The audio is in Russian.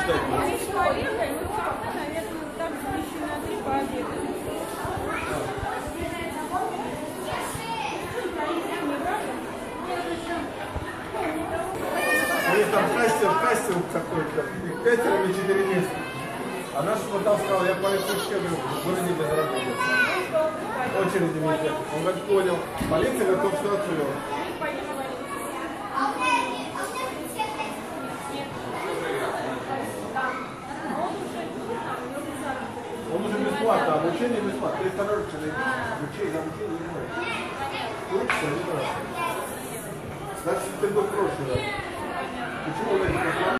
ждать будет? У них там кастинг какой-то, 5 или 4 места. А наш портал сказал, я полицейский в городе безработица. Очереди везде. Он говорит, понял. Полиция готов все открыла. Он уже бесплатно, обучение бесплатно. Ты второй раз обучение не можешь. Учишься, не надо. Значит, ты был в прошлый раз. Почему он не